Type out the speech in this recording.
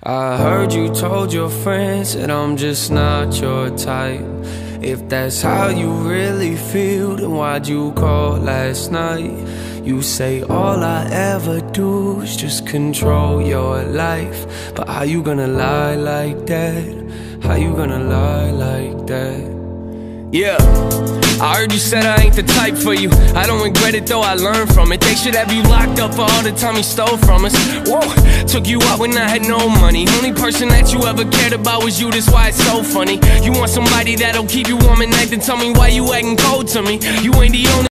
I heard you told your friends that I'm just not your type. If that's how you really feel, then why'd you call last night? You say all I ever do is just control your life. But how you gonna lie like that? How you gonna lie like that? Yeah, I heard you said I ain't the type for you. I don't regret it though, I learned from it. They should have you locked up for all the time you stole from us. Whoa, took you out when I had no money. Only person that you ever cared about was you, that's why it's so funny. You want somebody that'll keep you warm at night, then tell me why you acting cold to me. You ain't the only